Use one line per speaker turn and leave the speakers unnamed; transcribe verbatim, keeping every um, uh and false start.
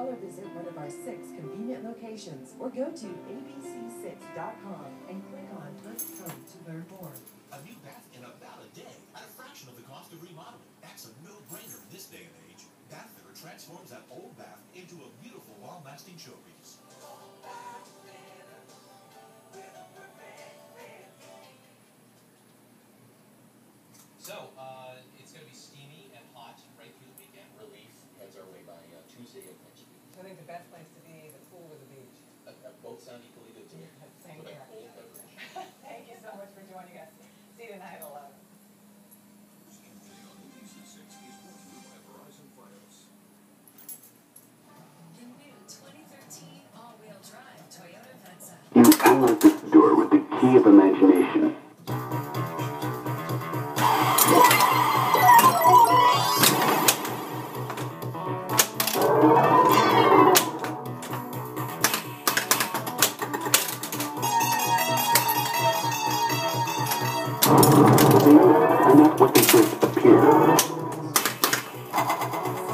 Call or visit one of our six convenient locations or go to A B C six dot com and click on Let's Come to learn more.
A new bath in about a day at a fraction of the cost of remodeling. That's a no-brainer in this day and age. Bathlitter transforms that old bath into a beautiful, long-lasting showpiece.
So, uh, it's going to be steamy and hot right through the weekend.
Relief heads our way by uh, Tuesday of next week.
I think the best place to be, the pool or the beach.
Uh, uh, both sound equally good to me.
Same
With a
here.
cold beverage.
Thank you so much for joining us. See you tonight at eleven.
The new twenty thirteen all-wheel drive Toyota Venza.
You unlock this door with the key of imagination. Things are not what they first appear.